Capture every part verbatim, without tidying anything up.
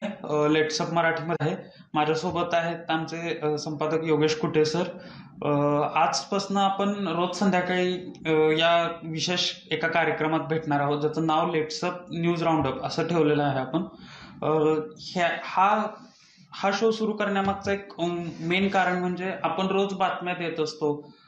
अ, लेट्सअप मराठीमध्ये आहे. माझ्यासोबत आहेत आमचे अ, संपादक योगेश कुटे सर. अ, आजपासून आपण रोज संध्याकाळी अ, या विशेष एका कार्यक्रमात भेटणार आहोत, ज्याचं नाव लेट्सअप न्यूज राऊंडअप असं ठेवलेलं आहे आपण. अ, ह्या हा हा शो सुरू करण्यामागचं एक मेन कारण म्हणजे आपण रोज बातम्या देत असतो.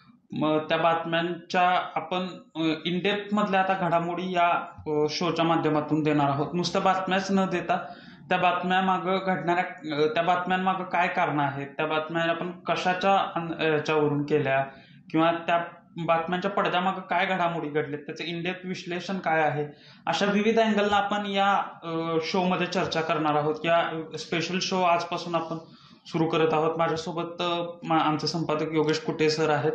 मग त्या बातम्यांच्या आपण इन डेप्थ मधल्या आता घडामोडी या शोच्या माध्यमातून देणार आहोत. नुसत्या बातम्याच न देता त्या बातम्या मागं घडणाऱ्या अ, त्या बातम्यांमागं काय कारण आहेत, त्या बातम्या आपण कशाच्या अन- याच्यावरून केल्या, किंवा त्या बातम्यांच्या पडद्यामागं काय घडामोडी घडल्यात, त्याचं इनडेप्थ विश्लेषण काय आहे, अशा विविध अँगलला आपण या शो मध्ये चर्चा करणार आहोत. या स्पेशल शो आजपासून आपण सुरू करत आहोत. माझ्यासोबत अ, मा- आमचे संपादक योगेश कुटे सर आहेत.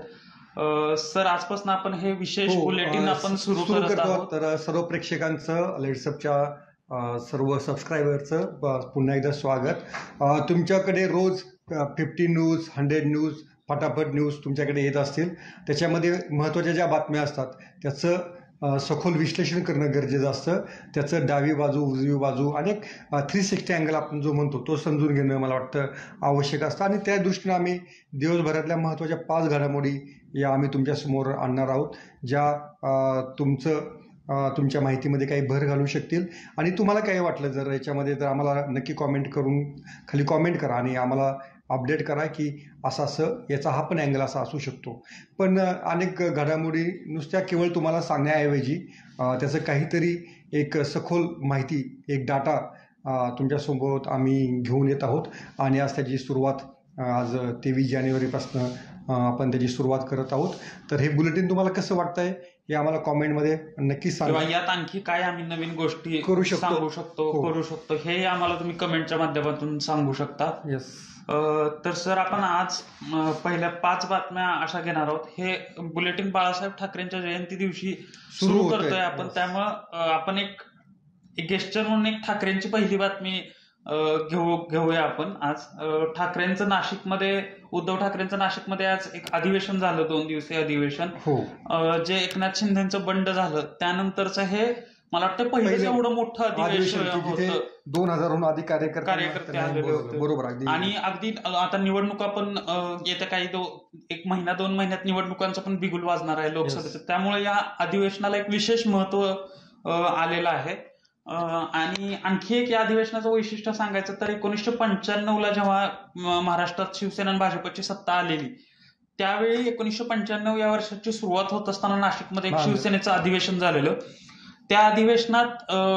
अ, सर, आजपासून आपण हे विशेष हो, बुलेटिन अ, आपण सुरू सुरू करत करतो आहोत. आहोत. तर सर्व प्रेक्षकांचं लेट्सअपच्या अ, सर्व सबस्क्रायबरचं ब- पुन्हा एकदा स्वागत. अ, तुमच्याकडे रोज फिफ्टी न्यूज, हंड्रेड न्यूज, फटाफट न्यूज तुमच्याकडे येत असतील. त्याच्यामध्ये महत्त्वाच्या ज्या बातम्या असतात त्याचं अ, सखोल विश्लेषण करणं गरजेचं असतं. त्याचं डावी बाजू, उजवी बाजू, अनेक थ्री सिक्स्टी अँगल आपण जो म्हणतो तो समजून घेणं मला वाटतं आवश्यक असतं. आणि त्या दृष्टीनं आम्ही दिवसभरातल्या महत्त्वाच्या पाच घडामोडी या आम्ही तुमच्यासमोर आणणार आहोत, ज्या अ, तुमचं अ, तुमच्या माहितीमध्ये काही भर घालू शकतील. आणि तुम्हाला काय वाटलं जर याच्यामध्ये, तर आम्हाला नक्की कॉमेंट करून खाली कॉमेंट करा आणि आम्हाला अपडेट करा की असं असं याचा हा पण अँगल असा असू शकतो. पण अ, अनेक घडामोडी नुसत्या केवळ तुम्हाला सांगण्याऐवजी अ, त्याचं काहीतरी एक सखोल माहिती, एक डाटा तुमच्यासोबत आम्ही घेऊन येत आहोत. आणि आज त्याची सुरुवात अ, आज तेवीस जानेवारीपासून आपण त्याची सुरुवात करत आहोत. तर हे बुलेटिन तुम्हाला कसं वाटतंय हे आम्हाला कॉमेंटमध्ये नक्की किंवा सांगा. यात आणखी काय आम्ही नवीन गोष्टी करू शकतो. सांगू शकतो, हो. करू शकतो, हे आम्हाला तुम्ही कमेंटच्या माध्यमातून सांगू शकता. येस. अ, तर सर, आपण आज अ, पहिल्या पाच बातम्या अशा घेणार आहोत. हे बुलेटिन बाळासाहेब ठाकरेंच्या जयंती दिवशी सुरू सुरू होतंय. करतोय आपण. Yes. त्यामुळं अ, आपण एक एक गेस्टर म्हणून एक ठाकरेंची पहिली बातमी अ, घेऊ घेऊया आपण आज. अ, ठाकरेंचं नाशिकमध्ये उद्धव ठाकरेंचं नाशिकमध्ये आज एक अधिवेशन झालं, दोन दिवसीय अधिवेशन. हो. अ, जे एकनाथ शिंदेचं बंड झालं त्यानंतरचं हे मला वाटतं पहिलंच पहिलं एवढं मोठं अधिवेशन अधिवेशन की जिथे होतं. दोन हजारहून अधिक कार्यकर्ते कार्यकर्ते आलेले होते. बरोबर अगदी. आणि अगदी अ, आता निवडणुका पण अ, येत्या काही दो एक महिना दोन महिन्यात निवडणुकांचा पण बिगुल वाजणार आहे लोकसभेचं. त्यामुळे या अधिवेशनाला एक विशेष महत्व अ, आलेलं आहे. अ, आणि आणखी एक या अधिवेशनाचं वैशिष्ट्य सांगायचं तर एकोणीसशे पंच्याण्णव ला जेव्हा म- महाराष्ट्रात शिवसेना आणि भाजपची सत्ता आलेली, त्यावेळी एकोणीसशे पंच्याण्णव या वर्षाची सुरुवात होत असताना नाशिकमध्ये एक झालं. शिवसेनेचं अधिवेशन झालेलं. त्या अधिवेशनात अ,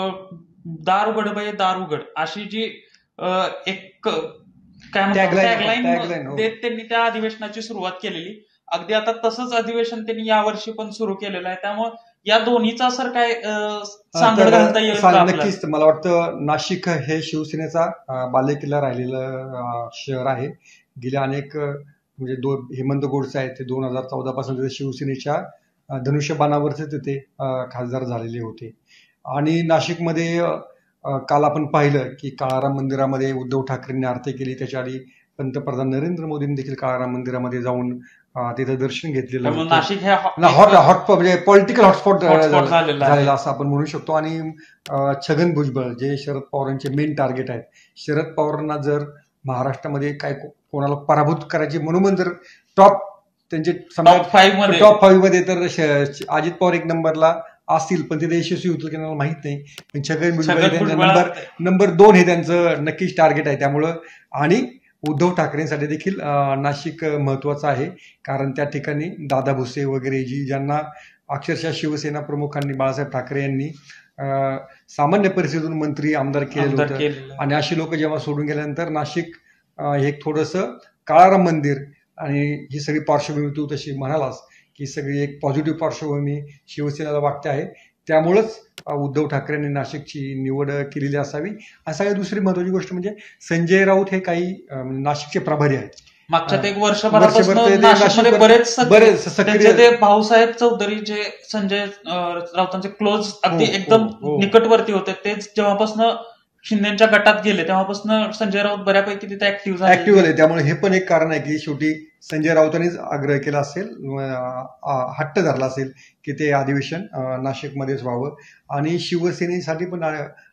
दार उघड बये दार उघड अशी जी अ, एक काय म्हणतात Tagline, टॅगलाईन tagline, हो. देत त्यांनी त्या अधिवेशनाची सुरुवात केलेली. अगदी आता तसंच अधिवेशन त्यांनी यावर्षी पण सुरू केलेलं आहे. त्यामुळे या दोन्हीचा असर काय अ, सांगड तर घालता येईल का सांग- आपल्याला? नक्कीच. मला वाटतं नाशिक हे शिवसेनेचा अ, बालेकिल्ला राहिलेलं अ, शहर आहे. गेल्या अनेक अ, म्हणजे दोन हेमंत गोडसे आहेत, ते दोन हजार चौदा पासून तिथे शिवसेनेच्या अ, धनुष्यबाणावरचे तिथे अ, खासदार झालेले होते. आणि नाशिकमध्ये अ, अ, काल आपण पाहिलं की काळाराम मंदिरामध्ये उद्धव ठाकरेंनी आरती केली. त्याच्या आधी पंतप्रधान नरेंद्र मोदींनी देखील काळाराम मंदिरामध्ये जाऊन अ, तिथं दर्शन घेतलेलं त्यामुळे होतं. नाशिक हे हॉट हॉट म्हणजे पॉलिटिकल हॉटस्पॉट Hotspot झालेलं आहे. झालेला असं आपण म्हणू शकतो. आणि अ, छगन भुजबळ जे शरद पवारांचे मेन टार्गेट आहेत, शरद पवारांना जर महाराष्ट्रामध्ये काय को- कोणाला पराभूत करायची म्हणून जर टॉप त्यांचे टॉप फाईव्ह मध्ये टॉप फाईव्ह मध्ये तर श- अजित पवार एक नंबरला असतील, पण ते यशस्वी होतील की नाही माहित नाही. पण छगन भुजबळ छगन त्यांचा भुजबळ नंबर नंबर दोन हे त्यांचं नक्कीच टार्गेट आहे. त्यामुळं आणि उद्धव ठाकरेंसाठी देखील अ, नाशिक महत्वाचं आहे. कारण त्या ठिकाणी दादा भुसे वगैरे जी ज्यांना अक्षरशः शिवसेना प्रमुखांनी बाळासाहेब ठाकरे यांनी अ, सामान्य परिस्थितीतून मंत्री आमदार केलेलं आमदार होतं. केलेलं. आणि अशी लोक जेव्हा सोडून गेल्यानंतर नाशिक अ, हे थोडंसं काळाराम मंदिर आणि ही सगळी पार्श्वभूमी तू तशी म्हणालास की सगळी एक पॉझिटिव्ह पार्श्वभूमी शिवसेनेला वाटते आहे. त्यामुळंच अ, उद्धव ठाकरेंनी नाशिकची निवड केलेली असावी. आणि सगळ्यात दुसरी महत्वाची गोष्ट म्हणजे संजय राऊत हे काही अ, नाशिकचे प्रभारी आहेत. मागच्या ते एक वर्षभर ते- वर्षभरापासून ते नाशिकमध्ये नाशिकवर- बरेच सक्रिय- बरेच सक्रिय- त्यांचे ते भाऊसाहेब चौधरी जे संजय अं, राऊतांचे क्लोज अगदी हो, हो, एकदम हो. निकटवर्ती होते, तेच जेव्हापासून शिंदेच्या गटात गेले तेव्हापासून संजय राऊत बऱ्यापैकी तिथे ऍक्टिव्ह झाले. ऍक्टिव्ह झाले. त्यामुळे हे पण एक कारण आहे की शेवटी संजय राऊतांनीच आग्रह केला असेल, अं, अं, हट्ट धरला असेल की ते अधिवेशन अं, नाशिकमध्येच व्हावं. आणि शिवसेनेसाठी पण अं,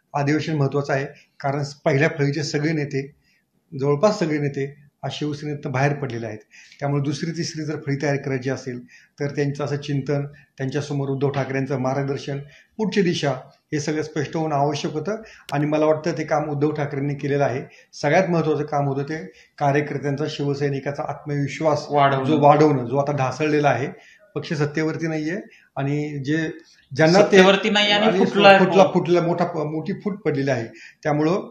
अधिवेशन महत्त्वाचं आहे, कारण पहिल्या फळीचे सगळे नेते, जवळपास सगळे नेते आज शिवसेनेतनं बाहेर पडलेले आहेत. त्यामुळे दुसरी तिसरी जर फळी तयार करायची असेल तर त्यांचं असं चिंतन, त्यांच्यासमोर उद्धव ठाकरेंचं मार्गदर्शन, पुढची दिशा हे सगळं स्पष्ट होणं आवश्यक होतं. आणि मला वाटतं ते काम उद्धव ठाकरेंनी केलेलं आहे. सगळ्यात महत्त्वाचं काम होतं ते कार्यकर्त्यांचा, शिवसैनिकाचा आत्मविश्वास वाढवणं. जो वाढवणं, जो आता ढासळलेला आहे. पक्ष सत्तेवरती नाहीये आणि जे ज्यांना ते सत्तेवरती नाही आणि आणि फुटलाय. फुटला फुटला मोठा मोठी फूट पडलेली आहे. त्यामुळं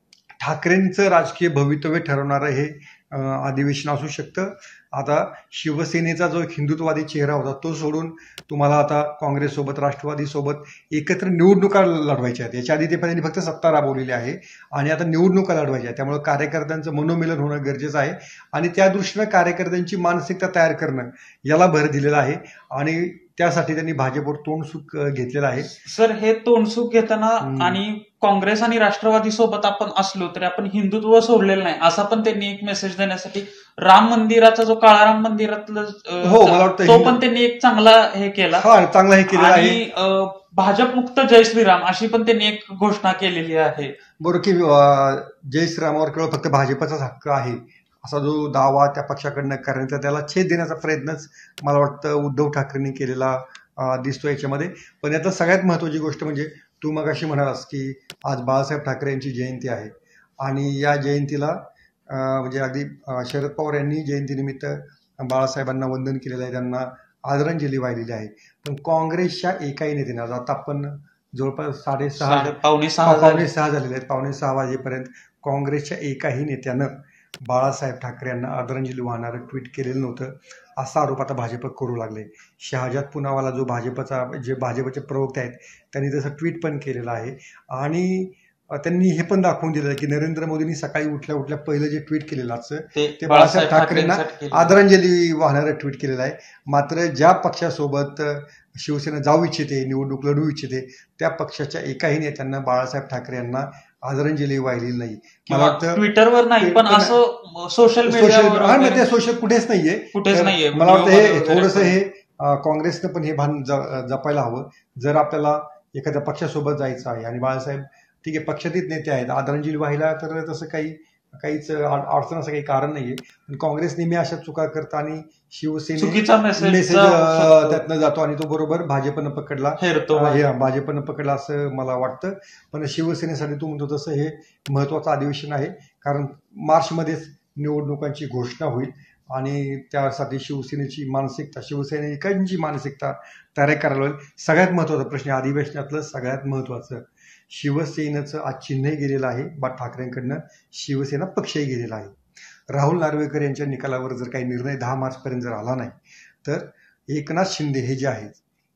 ठाकरेंचं राजकीय भवितव्य ठरवणारं हे अं, अधिवेशन असू शकतं. आता शिवसेनेचा जो एक हिंदुत्ववादी चेहरा होता तो सोडून तुम्हाला आता काँग्रेससोबत, राष्ट्रवादीसोबत एकत्र निवडणुका लढवायच्या आहेत. याच्या आधी ते त्यांनी फक्त सत्ता राबवलेली आहे आणि आता निवडणुका लढवायच्या आहेत. त्यामुळे कार्यकर्त्यांचं मनोमिलन होणं गरजेचं आहे आणि त्या दृष्टीनं कार्यकर्त्यांची मानसिकता तयार करणं याला भर दिलेला आहे आणि त्यासाठी त्यांनी भाजपवर तोंडसुख घेतलेलं आहे. सर, हे तोंडसुख घेताना हम्म. आणि काँग्रेस आणि राष्ट्रवादी सोबत आपण असलो तरी आपण हिंदुत्व सोडलेलं नाही असा पण त्यांनी एक मेसेज देण्यासाठी राम मंदिराचा जो काळा राम मंदिरातलं अं, हो, मला वाटतं तो हिंदू- पण त्यांनी एक चांगला हे केला. हा चांगला हे केलेलं आहे. आणि अं, भाजप मुक्त जय श्रीराम अशी पण त्यांनी एक घोषणा केलेली आहे. बरोबर की अं, जय श्रीरामावर केवळ फक्त भाजपचाच हक्क आहे असा जो दावा त्या पक्षाकडनं करण्याचा, त्याला छेद देण्याचा प्रयत्नच मला वाटतं उद्धव ठाकरेंनी केलेला अं, दिसतो याच्यामध्ये. पण यात सगळ्यात महत्त्वाची गोष्ट म्हणजे तू मगाशी म्हणालास की आज बाळासाहेब ठाकरे यांची जयंती आहे आणि या जयंतीला अं, म्हणजे अगदी अं, शरद पवार यांनी जयंतीनिमित्त बाळासाहेबांना वंदन केलेलं आहे, त्यांना आदरांजली वाहिलेली आहे. पण काँग्रेसच्या एकाही नेत्याने, आज आता आपण जवळपास साडेसहा साडे- पावणे सहा पावणे झाले. सहा झालेले आहेत, पावणे सहा वाजेपर्यंत काँग्रेसच्या एकाही नेत्यानं बाळासाहेब ठाकरे यांना आदरांजली वाहणारं ट्विट केलेलं नव्हतं. असा आरोप आता भाजप करू लागले. शहाजाद पुनावाला जो भाजपचा जे भाजपचे प्रवक्ते आहेत त्यांनी तसं ट्विट पण केलेलं आहे आणि अ, त्यांनी हे पण दाखवून दिलं की नरेंद्र मोदींनी सकाळी उठल्या उठल्या पहिलं जे ट्विट केलेलं असं ते बाळासाहेब ठाकरेंना ठाकरेंसाठी आदरांजली वाहणारं ट्विट केलेलं आहे. मात्र ज्या पक्षासोबत अ, शिवसेना जाऊ इच्छिते, निवडणूक लढवू इच्छिते, त्या पक्षाच्या एकाही नेत्यांना बाळासाहेब ठाकरे यांना आदरांजली वाहिलेली नाही. मला वाटतं ट्विटरवर नाही पण Twitter- असं सोशल सोशल मीडियावर हा, वगैरे ते सोशल कुठेच नाहीये. कुठेच तर नाहीये. मला वाटतं हे व्हिडिओमध्ये वगैरे थोडंसं पण. हे अ, काँग्रेसनं पण हे भान ज- जपायला हवं. जर आपल्याला एखाद्या पक्षासोबत जायचं आहे आणि बाळासाहेब ठीक आहे पक्षातीत नेते आहेत, आदरांजली वाहिला तर तसं काही काहीच अड- अडचण असं काही कारण नाहीये. पण काँग्रेस नेहमी अशा चुका करतं आणि शिवसेने चुकीचा मेसेज मेसेज चा- त्यातनं जातो आणि तो बरोबर भाजपनं पकडला हेरतो. अ, हे भाजपनं पकडला असं मला वाटतं. पण शिवसेनेसाठी तू म्हणतो तसं हे महत्वाचं अधिवेशन आहे, कारण मार्चमध्येच निवडणुकांची घोषणा होईल आणि त्यासाठी शिवसेनेची मानसिकता, शिवसैनिकांची मानसिकता तयार करायला होईल. सगळ्यात महत्वाचा प्रश्न आहे अधिवेशनातलं, सगळ्यात महत्वाचं शिवसेनेचं आज चिन्हही गेलेलं आहे बा ठाकरेंकडनं, शिवसेना पक्षही गेलेला आहे. राहुल नार्वेकर यांच्या निकालावर जर काही निर्णय दहा मार्चपर्यंत जर आला नाही तर एकनाथ शिंदे हे जे आहेत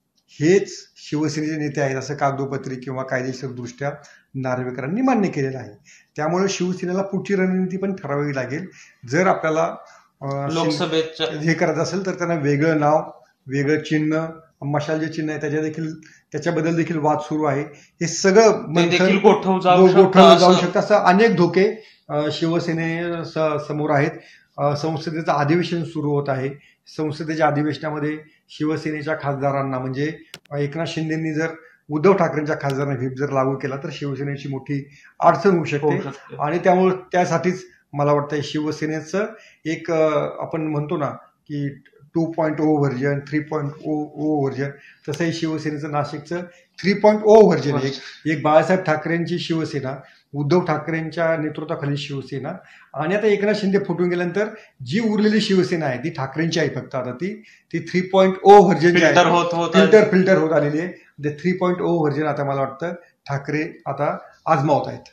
हेच शिवसेनेचे नेते आहेत असं कागदोपत्री किंवा कायदेशीरदृष्ट्या नार्वेकरांनी मान्य केलेलं आहे. त्यामुळे शिवसेनेला पुढची रणनीती पण ठरवावी लागेल. जर आपल्याला अं, लोकसभेच्या हे करायचं असेल तर त्यांना वेगळं नाव, वेगळं चिन्ह, मशाल जे चिन्ह आहे त्याच्या देखील त्याच्याबद्दल देखील वाद सुरू आहे. हे सगळं ते मंथन देखील गोठवू जाऊ गो- गोठवलं जाऊ शकतं. शकतं. असं अनेक धोके अं, शिवसेने स- समोर आहेत. अं, संसदेचं अधिवेशन सुरू होत आहे. संसदेच्या अधिवेशनामध्ये शिवसेनेच्या खासदारांना म्हणजे अं, एकनाथ शिंदेंनी जर उद्धव ठाकरेंच्या खासदारांना व्हीप जर लागू केला तर शिवसेनेची मोठी अडचण होऊ होऊ शकते शकते. आणि त्यामुळे त्यासाठीच मला वाटतं शिवसेनेचं एक अं, आपण म्हणतो ना की two point O version, three point O O version, तसंही शिवसेनेचं नाशिकचं थ्री पॉईंट ओ व्हर्जन आहे. एक एक बाळासाहेब ठाकरेंची शिवसेना, उद्धव ठाकरेंच्या नेतृत्वाखाली शिवसेना आणि आता एकनाथ शिंदे फुटून गेल्यानंतर जी उरलेली शिवसेना आहे ती ठाकरेंची आहे फक्त आता ती ती थ्री पॉईंट ओ व्हर्जन जे फिल्टर आहे होत होत फिल्टर फिल्टर होत आलेली आहे. ते थ्री पॉईंट ओ व्हर्जन आता मला वाटतं ठाकरे आता आजमावत आहेत.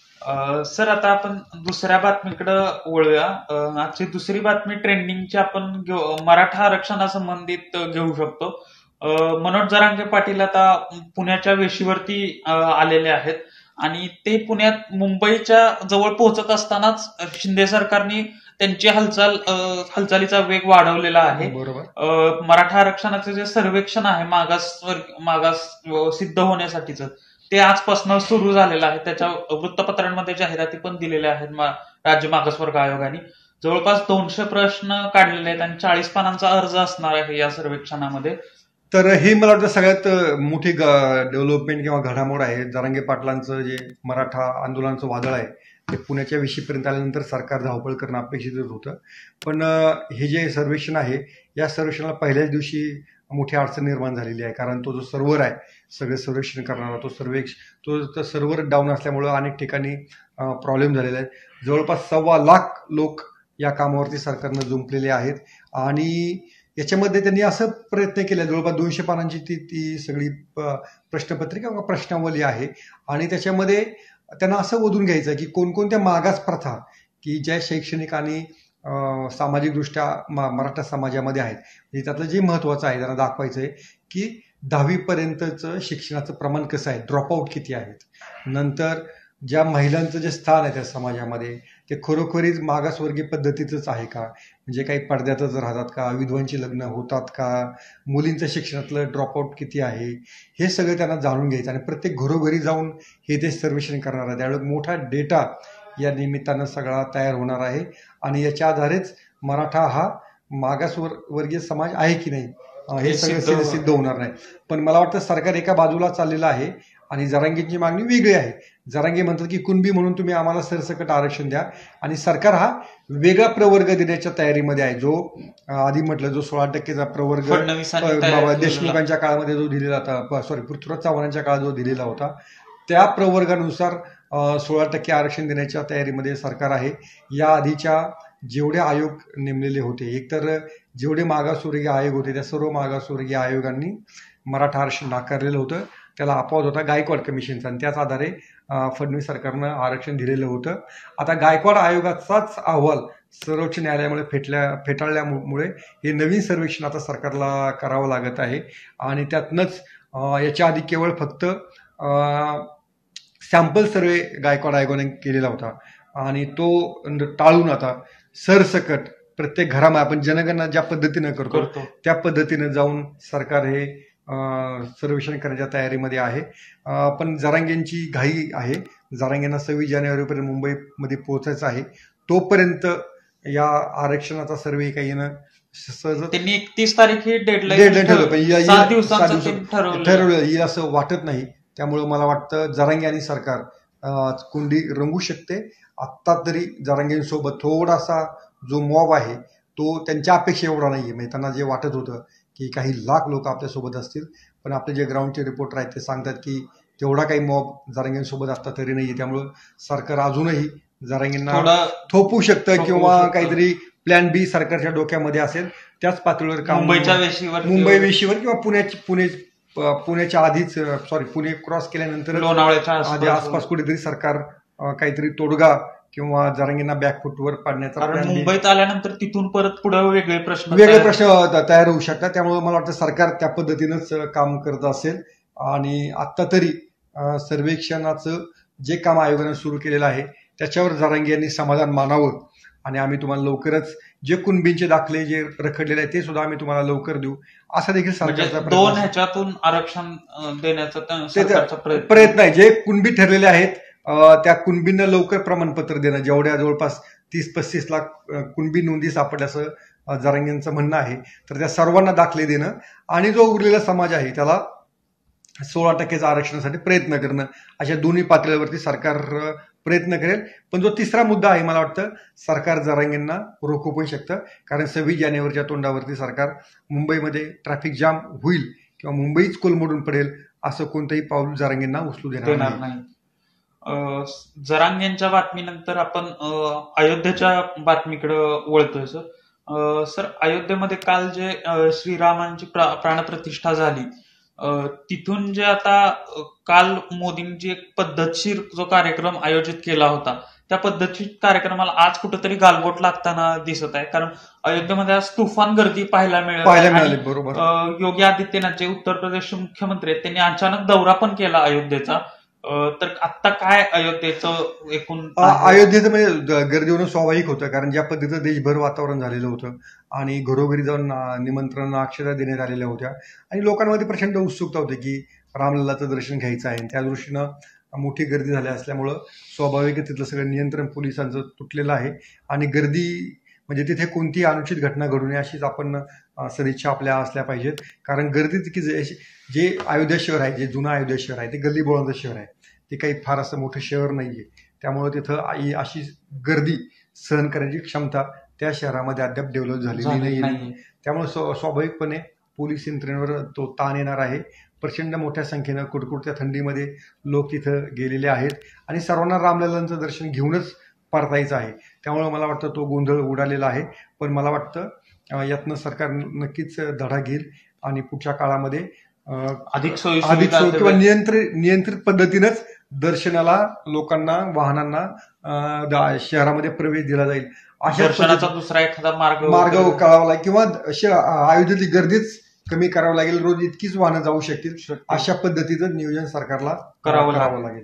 अं, सर, आता आपण दुसऱ्या बातमीकडे वळूया. अं, आजची दुसरी बातमी ट्रेंडिंगची आपण घेऊ- मराठा आरक्षणासंबंधित अं, घेऊ शकतो. अं, मनोज जरांगे पाटील आता पुण्याच्या वेशीवरती अं, आलेले आहेत आणि ते पुण्यात मुंबईच्या जवळ पोहोचत असतानाच शिंदे सरकारने त्यांची हालचाल अं, हालचालीचा वेग वाढवलेला आहे. बरोबर. अं, मराठा आरक्षणाचं जे सर्वेक्षण आहे मागास वर्ग- मागास अं, सिद्ध होण्यासाठीचं ते आजपासून सुरू झालेलं आहे. त्याच्या वृत्तपत्रांमध्ये जाहिराती पण दिलेल्या आहेत मा- राज्य मागासवर्ग आयोगाने. जवळपास दोनशे प्रश्न काढलेले आहेत आणि चाळीस पानांचा अर्ज असणार आहे या सर्वेक्षणामध्ये. तर हे मला वाटतं सगळ्यात मोठी डेव्हलपमेंट किंवा घडामोड आहे. जरांगे पाटलांचं जे मराठा आंदोलनाचं वादळ आहे ते पुण्याच्या विशीपर्यंत आल्यानंतर सरकार धावपळ करणं अपेक्षितच होतं. पण हे जे सर्वेक्षण आहे या सर्वेक्षणाला पहिल्याच दिवशी मोठी अडचण निर्माण झालेली आहे. कारण तो जो सर्व्हर आहे सगळे सर्वेक्षण करणारा तो सर्वेक्ष तो सर्व्हर डाऊन असल्यामुळं अनेक ठिकाणी प्रॉब्लेम झालेला आहे. जवळपास सव्वा लाख लोक या कामावरती सरकारनं जुंपलेले आहेत आणि याच्यामध्ये त्यांनी असं प्रयत्न केला. जवळपास दोनशे पानांची ती ती सगळी प्रश्नपत्रिका किंवा प्रश्नावली आहे आणि त्याच्यामध्ये त्यांना असं ओढून घ्यायचं की कोणकोणत्या मागास प्रथा की ज्या शैक्षणिक आणि सामाजिकदृष्ट्या मराठा समाजामध्ये आहेत म्हणजे त्यातलं जे महत्त्वाचं आहे त्यांना दाखवायचं आहे की दहावीपर्यंतचं शिक्षणाचं प्रमाण कसं आहे, ड्रॉपआउट किती आहेत, नंतर ज्या महिलांचं जे स्थान आहे त्या समाजामध्ये ते खरोखरीच मागासवर्गीय पद्धतीचंच आहे का, म्हणजे काही पडद्यातच राहतात का, विधवांची लग्न होतात का, मुलींचं शिक्षणातलं ड्रॉपआउट किती आहे, हे सगळं त्यांना जाणून घ्यायचं आणि प्रत्येक घरोघरी जाऊन हे ते सर्वेक्षण करणार आहे. त्यावेळी मोठा डेटा या निमित्तानं सगळा तयार होणार आहे आणि याच्या आधारेच मराठा हा मागासवर वर्गीय समाज आहे की नाही हे सगळं सिद्ध होणार नाही. पण मला वाटतं सरकार एका बाजूला चाललेलं आहे आणि जरांगेंची मागणी वेगळी आहे. जरांगे म्हणतात की कुणबी म्हणून तुम्ही आम्हाला सरसकट आरक्षण द्या आणि सरकार हा वेगळा प्रवर्ग देण्याच्या तयारीमध्ये आहे. जो आधी म्हटलं जो सोळा टक्केचा प्रवर्ग देशमुखांच्या काळामध्ये जो दिलेला होता, सॉरी पृथ्वीराज चव्हाणांच्या काळात जो दिलेला होता त्या प्रवर्गानुसार सोळा टक्के आरक्षण देण्याच्या तयारीमध्ये सरकार आहे. या आधीच्या जेवढे आयोग नेमलेले होते, एकतर जेवढे मागासवर्गीय आयोग होते त्या सर्व मागासवर्गीय आयोगांनी मराठा आरक्षण नाकारलेलं होतं. त्याला अपवाद होता गायकवाड कमिशनचा आणि त्याच आधारे फडणवीस सरकारनं आरक्षण दिलेलं होतं. आता गायकवाड आयोगाचाच अहवाल सर्वोच्च न्यायालयामुळे फेटल्या फेटाळल्यामुळे हे नवीन सर्वेक्षण आता सरकारला करावं लागत आहे आणि त्यातनंच याच्या आधी केवळ फक्त सॅम्पल सर्वे गायकवाड आयोगाने केलेला होता आणि तो टाळून आता सरसकट प्रत्येक घरामध्ये आपण जनगणना ज्या पद्धतीनं करतो त्या पद्धतीनं जाऊन सरकार हे सर्वेक्षण करण्याच्या तयारीमध्ये आहे. पण जरांगेंची घाई आहे. जरांगेंना सव्वीस जानेवारीपर्यंत मुंबईमध्ये पोहोचायचं आहे. तोपर्यंत या आरक्षणाचा सर्वे काही येणं सहज त्यांनी एकतीस तारीख ही डेडलाईन डेडलाईन ठरवलं येईल असं वाटत नाही. त्यामुळं मला वाटतं जरांगे आणि सरकार कुंडी रंगू शकते. आत्ता तरी जरांगेंसोबत थोडासा जो मॉब आहे तो त्यांच्या अपेक्षा एवढा नाहीये. म्हणजे त्यांना जे वाटत होतं की काही लाख लोक आपल्यासोबत असतील, पण आपले जे ग्राउंडचे रिपोर्टर आहेत ते सांगतात की तेवढा काही मॉब जरांगेंसोबत असता तरी नाहीये. त्यामुळं सरकार अजूनही जरांगेंना थोपवू शकतं किंवा काहीतरी प्लॅन बी सरकारच्या डोक्यामध्ये असेल त्याच पातळीवर काम मुंबईच्या वेशीवर मुंबई वेशीवर किंवा पुण्याची पुणे पुण्याच्या आधीच सॉरी पुणे क्रॉस केल्यानंतर लोणावळ्याच्या आसपास कुठेतरी सरकार काहीतरी तोडगा किंवा जरांगेंना बॅकफुटवर पाडण्याचा कारण मुंबईत आल्यानंतर तिथून परत पुढे वेगळे प्रश्न वेगळे प्रश्न तयार होऊ शकतात. त्यामुळे मला वाटतं सरकार त्या पद्धतीनंच काम करत असेल आणि आता तरी सर्वेक्षणाचं जे काम आयोगानं सुरू केलेलं आहे त्याच्यावर जरांगे यांनी समाधान मानावं आणि आम्ही तुम्हाला लवकरच जे कुणबींचे दाखले जे रखडलेले आहेत ते सुद्धा आम्ही तुम्हाला लवकर देऊ असा देखील सरकारचा दोन ह्याच्यातून आरक्षण देण्याचा प्रयत्न आहे. जे कुणबी ठरलेले आहेत त्या कुणबींना लवकर प्रमाणपत्र देणं, जेवढ्या जवळपास तीस पस्तीस लाख कुणबी नोंदी सापडल्याचं जरांगेंचं म्हणणं आहे, तर त्या सर्वांना दाखले देणं आणि जो उरलेला समाज आहे त्याला सोळा टक्केचा आरक्षणासाठी प्रयत्न करणं, अशा दोन्ही पातळीवरती सरकार प्रयत्न करेल. पण जो तिसरा मुद्दा आहे मला वाटतं सरकार जरांगेंना रोखू पण शकतं. कारण सव्वीस जानेवारीच्या तोंडावरती सरकार मुंबईमध्ये ट्रॅफिक जाम होईल किंवा मुंबईच कोलमडून पडेल असं कोणतंही पाऊल जरांगेंना उचलू देणार नाही. जरांगेंच्या बातमीनंतर आपण अयोध्येच्या बातमीकडे वळतोय. सर सर अयोध्येमध्ये काल जे श्रीरामांची प्राणप्रतिष्ठा झाली तिथून जे आता काल मोदींची एक पद्धतशीर जो कार्यक्रम आयोजित केला होता त्या पद्धतशीर कार्यक्रमाला आज कुठेतरी गालबोट लागताना दिसत आहे. कारण अयोध्येमध्ये आज तुफान गर्दी पाहायला मिळाली. बरोबर. योगी आदित्यनाथ जे उत्तर प्रदेशचे मुख्यमंत्री आहेत त्यांनी अचानक दौरा पण केला अयोध्येचा. तर आता काय अयोध्येचं एकूण अयोध्येचं म्हणजे गर्दी होणं स्वाभाविक होतं कारण ज्या पद्धतीचं देशभर वातावरण झालेलं होतं आणि घरोघरी जाऊन निमंत्रण अक्षता देण्यात आलेल्या होत्या आणि लोकांमध्ये प्रचंड उत्सुकता होती की रामलल्लाचं दर्शन घ्यायचं आहे. त्या दृष्टीनं मोठी गर्दी झाली असल्यामुळं स्वाभाविक तिथलं सगळं नियंत्रण पोलिसांचं तुटलेलं आहे आणि गर्दी म्हणजे तिथे कोणतीही अनुचित घटना घडू नये अशीच आपण अ, सदिच्छा आपल्या असल्या पाहिजेत. कारण गर्दी की जे जे अयोध्या शहर आहे, जे जुनं अयोध्या शहर आहे, ते गल्लीबोळांचं शहर आहे. ते काही फार असं मोठं शहर नाही आहे. त्यामुळे तिथं आई अशी गर्दी सहन करण्याची क्षमता त्या शहरामध्ये अद्याप डेव्हलप झालेली झालेली नाही. नाही. त्यामुळे स्व स्वाभाविकपणे पोलीस यंत्रणेवर तो ताण येणार आहे. प्रचंड मोठ्या संख्येनं कुडकुडत्या थंडीमध्ये लोक तिथं गेलेले आहेत आणि सर्वांना रामलल्लांचं दर्शन घेऊनच परतायचं आहे. त्यामुळे मला वाटतं तो गोंधळ उडालेला आहे. पण मला वाटतं अ, यातनं सरकार नक्कीच धडा घेईल आणि पुढच्या काळामध्ये अ, अधिक सोयी अधिक सोय सुविधा किंवा नियंत्रित नियंत्रित पद्धतीनंच दर्शनाला लोकांना वाहनांना अ, दा- शहरामध्ये प्रवेश दिला जाईल. अशा दर्शनाचा दुसरा एखादा मार्ग मार्ग वगैरे कळावा लागेल किंवा श- अयोध्येतली गर्दीच कमी करावं लागेल. रोज इतकीच वाहनं जाऊ शकतील अशा पद्धतीचं नियोजन सरकारला करावं करावं लागेल.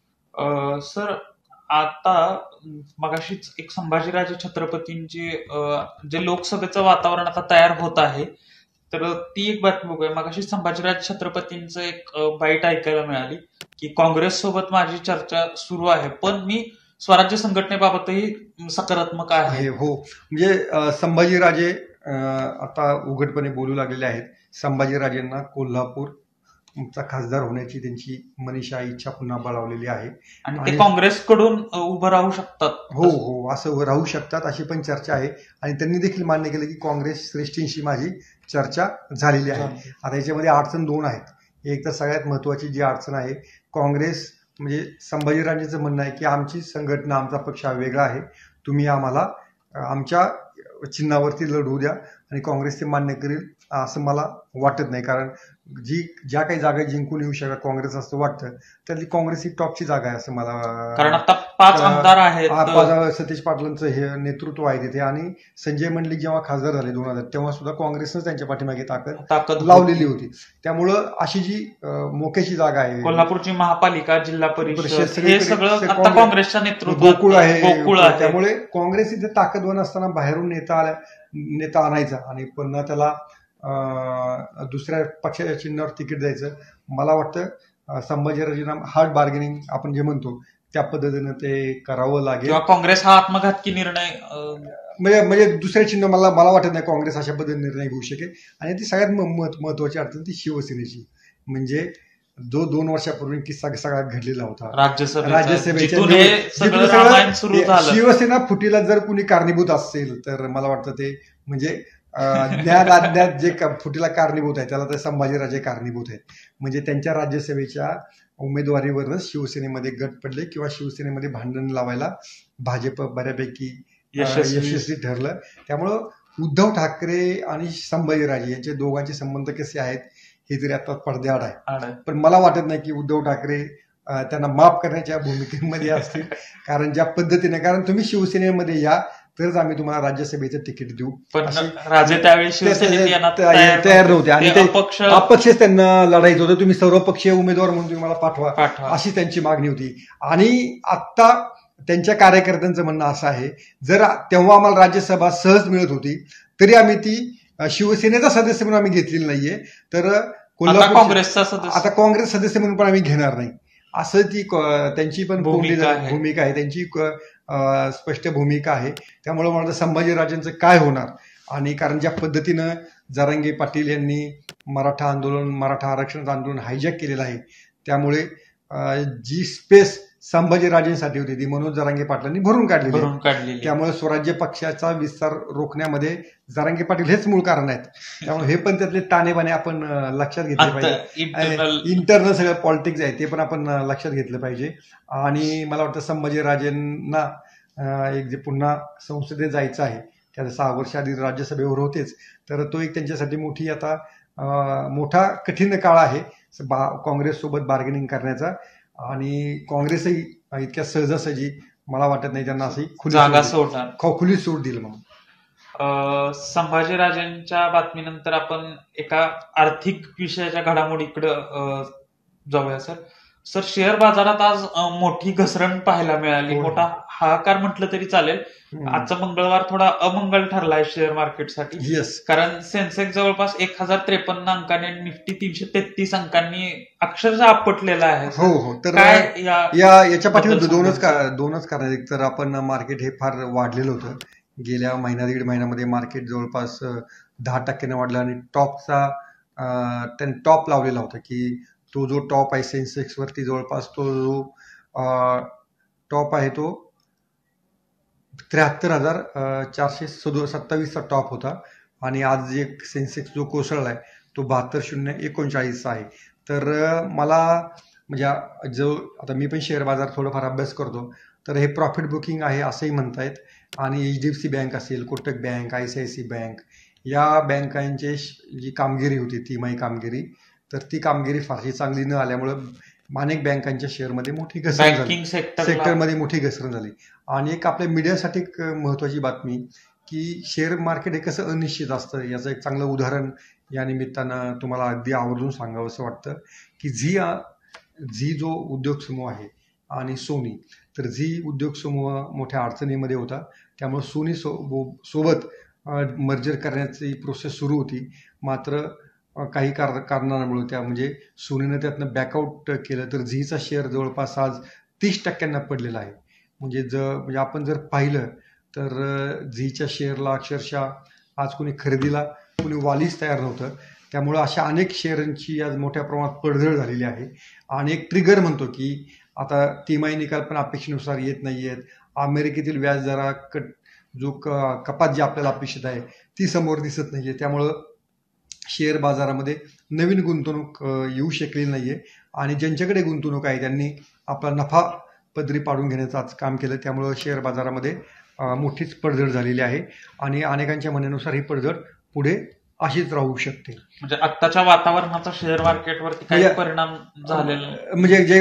अ, सर आता मगाशीच एक संभाजीराजे छत्रपतींची अ, जे लोकसभेचं वातावरण आता तयार होत आहे, तर ती एक बातमी बघूया. मगाशी संभाजीराजे छत्रपतींचं एक अ, बाईट ऐकायला मिळाली की काँग्रेस सोबत माझी चर्चा सुरू आहे, पण मी स्वराज्य संघटनेबाबतही सकारात्मक आहे. आहे हो. म्हणजे अ, संभाजीराजे अ, आता उघडपणे बोलू लागलेले आहेत. संभाजीराजेंना कोल्हापूर चा खासदार होण्याची त्यांची मनीषा इच्छा पुन्हा बळावलेली आहे. आणि ते आणि- काँग्रेसकडून अ, उभं राहू शकतात. हो हो असं राहू शकतात अशी पण चर्चा आहे. आणि त्यांनी देखील मान्य केलं की काँग्रेस श्रेष्ठींशी माझी चर्चा झालेली आहे. आता याच्यामध्ये अडचण दोन आहेत. एक तर सगळ्यात महत्वाची जी अडचण आहे, काँग्रेस म्हणजे संभाजीराजेंचं म्हणणं आहे की आमची संघटना आमचा पक्ष हा वेगळा आहे, तुम्ही आम्हाला अ, आमच्या चिन्हावरती लढवू द्या. आणि काँग्रेस ते मान्य करेल असं मला वाटत नाही. कारण जी ज्या काही जागा जिंकून येऊ शकतात काँग्रेस असं वाटतं, त्यातली काँग्रेस ही टॉपची जागा आहे असं मला कारण आता पाच आमदार आहेत. हा, पाच- सतीश पाटलांचं हे नेतृत्व आहे तिथे. आणि संजय मंडलिक जेव्हा खासदार झाले दोन हजार तेव्हा सुद्धा काँग्रेसनं त्यांच्या पाठीमागे ताकद ताकद लावलेली होती. त्यामुळं अशी जी अं, मोक्याची जागा आहे, कोल्हापूरची महापालिका, जिल्हा परिषद परिषद, हे सगळीकडे सगळं आता काँग्रेस- काँग्रेसच्या नेतृत्वात गोकुळ आहे गोकुळ आहे. त्यामुळे काँग्रेस इथे ताकदवान असताना बाहेरून नेता आल्या नेता आणायचा आणि पुन्हा त्याला अं, दुसऱ्या पक्षाच्या चिन्हावर तिकीट द्यायचं. मला वाटतं अं, संभाजीराजेंना हार्ड बार्गेनिंग आपण जे म्हणतो त्या पद्धतीनं ते करावं लागेल. किंवा काँग्रेस हा आत्मघातकी निर्णय अ, म्हणजे म्हणजे दुसऱ्या चिन्ह मला मला वाटत नाही काँग्रेस अशा पद्धतीने निर्णय घेऊ शकेल. आणि ती सगळ्यात म- महत्- महत्वाची अडचण ती शिवसेनेची, म्हणजे जो दोन वर्षापूर्वी किस्सा सगळ्यात घडलेला होता राज्यसभेचा, राज्यसभेच्या जिथून हे जिथून सगळं सगळं रामायण सुरू हे झालं. शिवसेना फुटीला जर कुणी कारणीभूत असेल तर मला वाटतं ते म्हणजे अं, ज्ञान अज्ञात जे का- फुटीला कारणीभूत आहे त्याला तर संभाजीराजे कारणीभूत आहेत. म्हणजे त्यांच्या राज्यसभेच्या उमेदवारीवरच शिवसेनेमध्ये गट पडले किंवा शिवसेनेमध्ये भांडण लावायला भाजप बऱ्यापैकी अं, यशस्वी. यशस्वी ठरलं. त्यामुळं उद्धव ठाकरे आणि संभाजीराजे यांचे दोघांचे संबंध कसे आहेत हे तरी आता पडद्याआड आहे. आड. पण मला वाटत नाही की उद्धव ठाकरे अं, त्यांना माफ करण्याच्या भूमिकेमध्ये असतील. कारण ज्या पद्धतीने, कारण तुम्ही शिवसेनेमध्ये या तरच आम्ही तुम्हाला राज्यसभेचं तिकीट देऊ पण अशी- राजे त्यावेळी शिवसेनेत येण्यात तयार तयार नव्हते. आणि ते ते अपक्ष अपक्षच त्यांना लढायचं होतं. तुम्ही सर्वपक्षीय उमेदवार म्हणून तुम्ही मला पाठवा पाठवा. अशी त्यांची मागणी होती. आणि आता त्यांच्या कार्यकर्त्यांचं म्हणणं असं आहे, जर तेव्हा आम्हाला राज्यसभा सहज मिळत होती तरी आम्ही ती अं, शिवसेनेचा सदस्य म्हणून आम्ही घेतलेली नाहीये, तर आता कोल्हापूर काँग्रेसचा सदस्य आता काँग्रेस सदस्य म्हणून पण आम्ही घेणार नाही असं ती क- त्यांची पण भूमिका कोंडी- आहे. भूमिका आहे त्यांची क- अं, स्पष्ट भूमिका आहे. त्यामुळे मला वाटतं संभाजीराजेंचं काय होणार. आणि कारण ज्या पद्धतीनं जरांगे पाटील यांनी मराठा आंदोलन मराठा आरक्षणाचं आंदोलन हायजॅक केलेलं आहे, त्यामुळे अं, जी स्पेस संभाजीराजेंसाठी होती ती मनोज जरांगे पाटलांनी भरून काढलेली आहे. भरून काढलेली. त्यामुळे स्वराज्य पक्षाचा विस्तार रोखण्यामध्ये जरांगे पाटील हेच मूळ कारण आहेत. त्यामुळे हे पण त्यातले ताणेबाणे आपण अं, लक्षात घेतले पाहिजे. इंटरनल इंटरनल सगळं पॉलिटिक्स आहे ते पण आपण अं, लक्षात घेतलं पाहिजे. आणि मला वाटतं संभाजीराजेंना अं, एक जे पुन्हा संसदेत जायचं आहे, त्या सहा वर्ष आधी राज्यसभेवर होतेच, तर तो एक त्यांच्यासाठी मोठी आता अं, मोठा कठीण काळ आहे बा काँग्रेससोबत बार्गेनिंग करण्याचा. आणि काँग्रेसही इतक्या सहजासहजी मला वाटत नाही त्यांना अशी खुली जागा सूट- सोडणार. ख- खुली सूट देईल म्हणून. अ, संभाजीराजेंच्या बातमीनंतर आपण एका आर्थिक विषयाच्या घडामोडीकडे अ, जाऊया सर. सर शेअर बाजारात आज अ, मोठी घसरण पाहायला मिळाली. हो. मोठा हाहाकार म्हटलं तरी चालेल. हम्म. आजचा मंगळवार थोडा अमंगल ठरलाय शेअर मार्केटसाठी. येस कारण सेन्सेक्स जवळपास एक हजार त्रेपन्न अंकाने, निफ्टी तीनशे तेहतीस अंकांनी अक्षरशः आपटलेला आहे. हो हो तर काय या या याच्या पाठीमागे बद्दल दोनच सांगाल? का- दोनच कारण. एक तर आपण मार्केट हे फार वाढलेलं होतं गेल्या महिना दीड महिन्यामध्ये मार्केट जवळपास अ, दहा टक्क्याने वाढलं आणि टॉपचा अ, त्यांनी टॉप लावलेला होता की तो जो टॉप आहे सेन्सेक्सवरती जवळपास तो जो टॉप आहे तो त्र्याहत्तर हजार चारशे सदो सत्तावीसचा टॉप होता आणि आज जे सेन्सेक्स जो कोसळला आहे तो बहात्तर शून्य एकोणचाळीसचा आहे. तर अ, मला म्हणजे आ- जो आता मी पण शेअर बाजार थोडंफार अभ्यास करतो, तर हे प्रॉफिट बुकिंग आहे असंही म्हणतायत. आणि H D F C bank असेल, Kotak bank, I C I C bank या बँकांची श- जी कामगिरी होती तिमाही कामगिरी, तर ती कामगिरी फारशी चांगली न आल्यामुळं अनेक बँकांच्या शेअरमध्ये मोठी घसरण झाली, बँकिंग सेक्टर सेक्टरमध्ये मोठी घसरण झाली. आणि एक आपल्या मीडियासाठी एक महत्त्वाची बातमी की शेअर मार्केट हे कसं अनिश्चित असतं याचं एक चांगलं उदाहरण या निमित्तानं तुम्हाला अगदी आवर्जून सांगावं असं वाटतं की झी झी जो उद्योग समूह आहे आणि सोनी, तर झी उद्योग समूह मोठ्या अडचणीमध्ये होता, त्यामुळे सोनी सो सोबत मर्जर करण्याची प्रोसेस सुरू होती. मात्र अ, काही कार कारणांमुळे त्या म्हणजे सोनीनं त्यातनं बॅकआउट केलं, तर झीचा शेअर जवळपास आज तीस टक्क्यांना पडलेला आहे. म्हणजे ज म्हणजे आपण जर पाहिलं तर अ, झीच्या शेअरला अक्षरशः आज कोणी खरेदीला कोणी वालीच तयार नव्हतं. त्यामुळं अशा अनेक शेअरांची आज मोठ्या प्रमाणात पडझड झालेली आहे. आणि एक ट्रिगर म्हणतो की आता तिमाही निकाल पण अपेक्षेनुसार येत नाही आहेत. अमेरिकेतील व्याजदरा कट जो क कपात जी आपल्याला अपेक्षित आहे ती समोर दिसत नाही आहे. त्यामुळं शेअर बाजारामध्ये नवीन गुंतवणूक अ, येऊ शकलेली नाही आहे. आणि ज्यांच्याकडे गुंतवणूक आहे त्यांनी आपला नफा पदरी पाडून घेण्याचं आज काम केलं. त्यामुळं शेअर बाजारामध्ये अ, मोठीच पडझड झालेली आहे आणि अनेकांच्या म्हणण्यानुसार ही पडझड पुढे अशीच राहू शकते. म्हणजे आत्ताच्या वातावरणाचा शेअर मार्केटवरती काही म्हणजे- परिणाम झालेला नाही. म्हणजे जे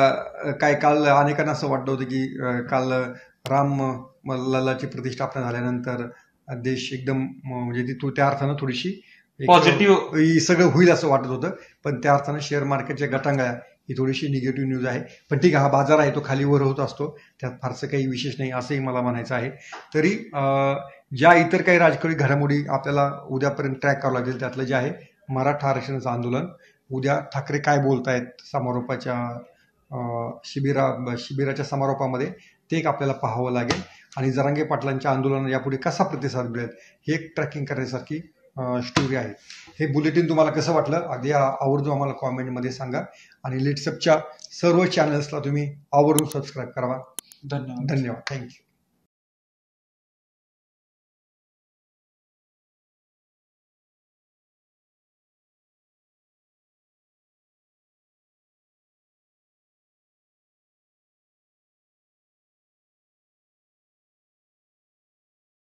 अ, काय काल अनेकांना असं वाटलं होतं की अ, काल राम लल्लाची प्रतिष्ठापना झाल्यानंतर देश एकदम म- म्हणजे ती तो त्या अर्थानं थोडीशी एक- Positive. ही सगळं होईल असं वाटत होतं, पण त्या अर्थानं शेअर मार्केटच्या गटांगळ्या ही थोडीशी निगेटिव्ह न्यूज आहे. पण ठीक आहे, हा बाजार आहे तो खाली वर होत असतो, त्यात फारसं काही विशेष नाही असंही मला म्हणायचं आहे. तरी अ, ज्या इतर काही राजकीय घडामोडी आपल्याला उद्यापर्यंत ट्रॅक करावं लागेल त्यातलं जे आहे मराठा आरक्षणाचं आंदोलन, उद्या ठाकरे काय बोलतायत समारोपाच्या अ, शिबिरा शिबिराच्या समारोपामध्ये ते एक आपल्याला पाहावं लागेल. आणि जरांगे पाटलांच्या आंदोलनाला यापुढे कसा प्रतिसाद मिळेल हे एक ट्रॅकिंग करण्यासारखी स्टोरी आहे. हे बुलेटिन तुम्हाला कसं वाटलं अगदी आ- आवर्जून आम्हाला कॉमेंटमध्ये सांगा. आणि लिट्सअपच्या सर्व चॅनल्सला तुम्ही आवर्जून सबस्क्राईब करावा. धन्यवाद. धन्यवाद. थँक्यू.